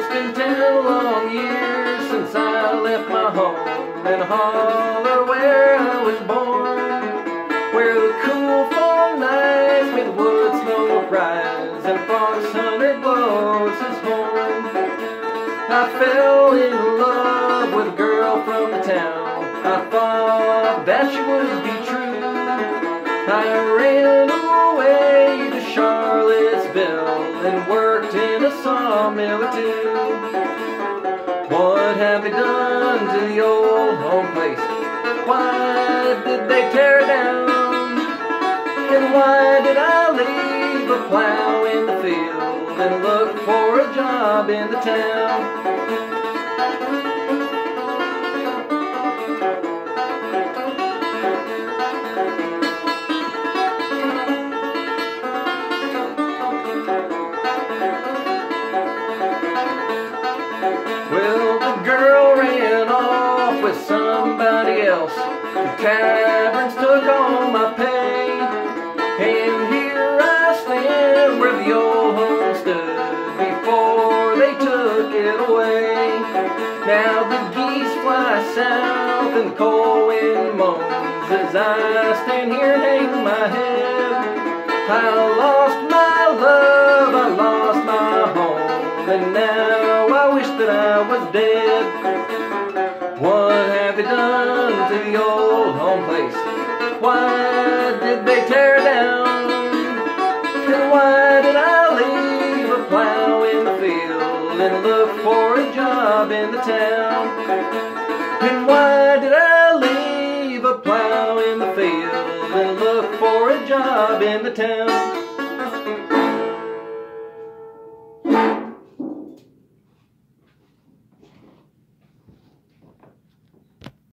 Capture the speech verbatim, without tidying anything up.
been ten long years since I left my home and holler where I was born, where the cool fall nights made the wood smoke rise and a fox hunter blows his horn. I fell in love with a girl from the town. I thought that she would be true. I ran away to Charlottesville and worked in a sawmill or two. What have they done to the old home place? Why did they tear it down? And why did I leave a plow in the field and look for a job in the town? Well, the girl ran off with somebody else. The taverns took all my pay, and here I stand where the old home stood before they took it away. Now the geese fly south and the cold wind moans as I stand here and hang my head. I lost my love, I lost my home, and now I wish that I was dead. What have they done to the old home place? Why did they tear it down? And why did I leave a plow in the field and look for a job in the town? And why did I leave a plow in the field and look for a job in the town?